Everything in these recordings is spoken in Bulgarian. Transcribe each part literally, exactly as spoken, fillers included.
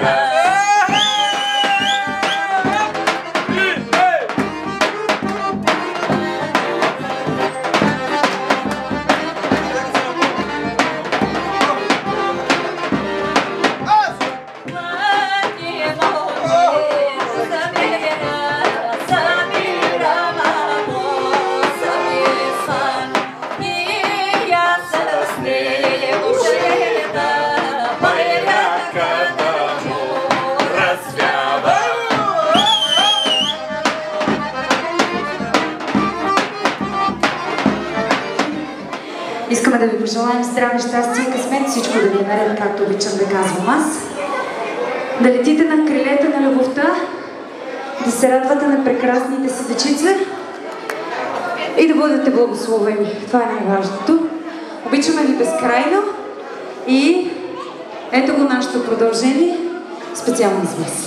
Искаме да ви пожелаем здраве, щастие и късмет, всичко да ви е наред, както обичам да казвам аз. Да летите на крилете на любовта, да се радвате на прекрасните си дечица и да бъдете благословени. Това е най-важното. Обичаме ви безкрайно и ето го нашето продължение, специално за вас.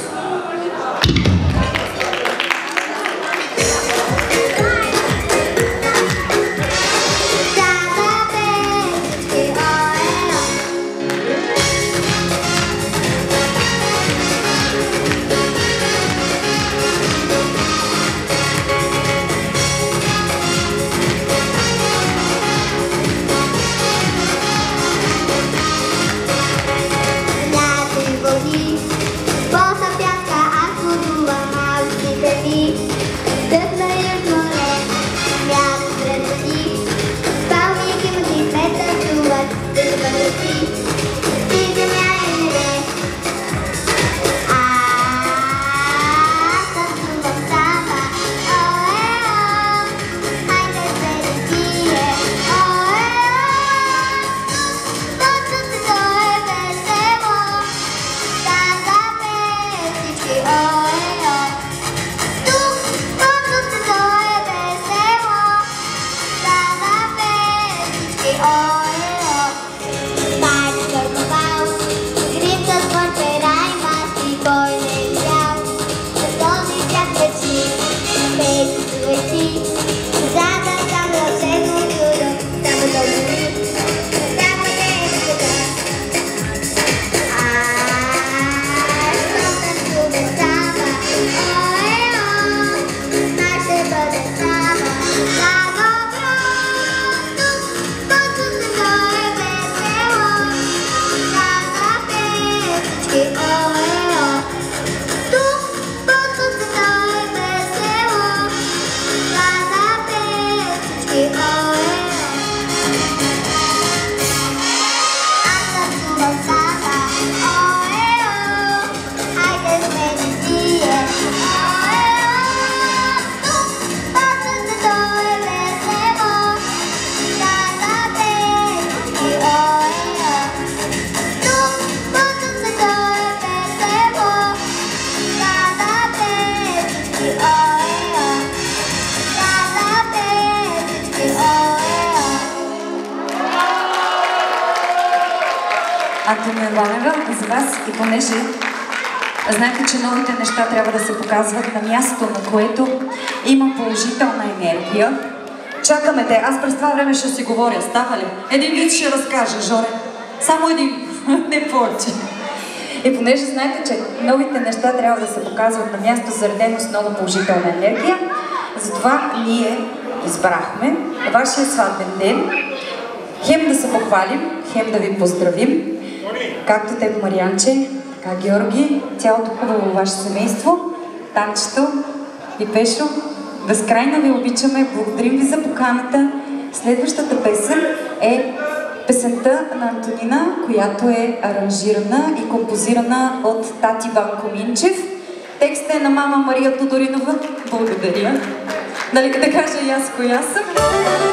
Антония Банева за вас и понеже знаете, че новите неща трябва да се показват на място, на което има положителна енергия. Чакаме те. Аз през това време ще си говоря. Става ли? Един вид ще разкажа, Жоре. Само един, не повече. И понеже знаете, че новите неща трябва да се показват на място, заредено с много положителна енергия, затова ние избрахме вашия сватбен ден хем да се похвалим, хем да ви поздравим, както теб, Марианче, така Георги, цялото хубаво ваше семейство, Танчето и Пешо. Безкрайно ви обичаме, благодарим ви за поканата. Следващата песен е песента на Антонина, която е аранжирана и композирана от тати Банко Минчев. Текстът е на мама Мария Тодоринова. Благодаря. Нали да кажа и аз коя съм?